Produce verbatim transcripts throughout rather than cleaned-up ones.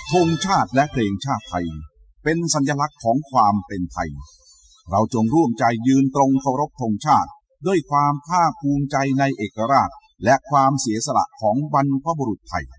ธงชาติและเพลงชาติไทยเป็นสัญลักษณ์ของความเป็นไทยเราจงร่วมใจยืนตรงเคารพธงชาติด้วยความภาคภูมิใจในเอกราชและความเสียสละของบรรพบุรุษไทย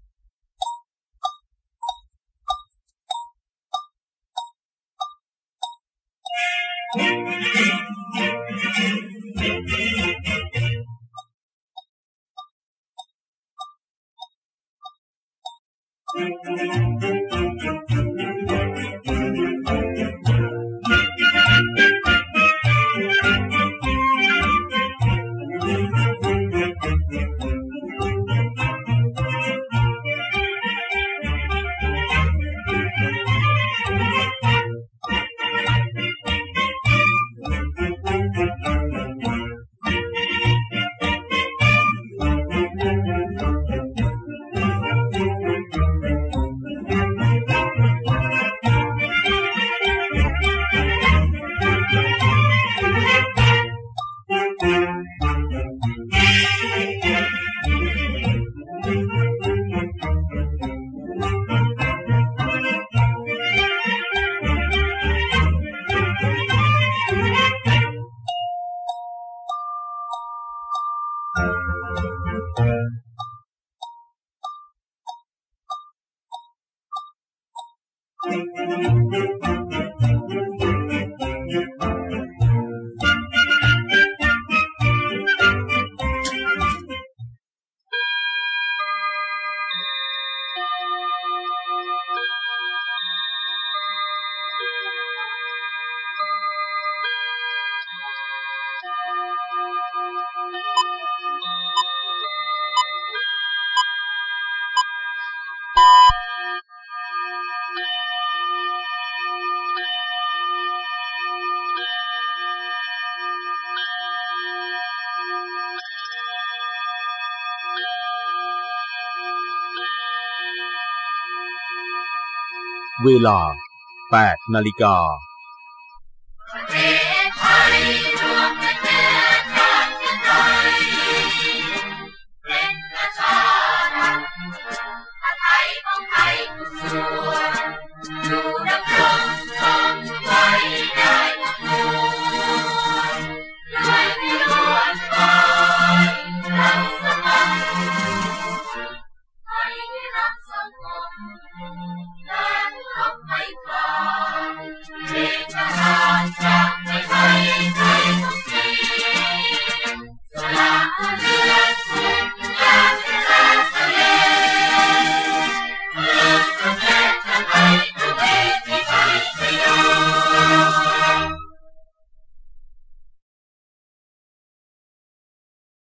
เวลา แปด นาฬิกาประเทศไทยรวมกันเนื้อชาติไทยเป็นประชารัฐไทยของไทยทุกส่วนอยู่ดำรงคงไว้ได้ทุกมวลด้วยที่ล้วนคอยรักสมัครไทยที่รักสังคม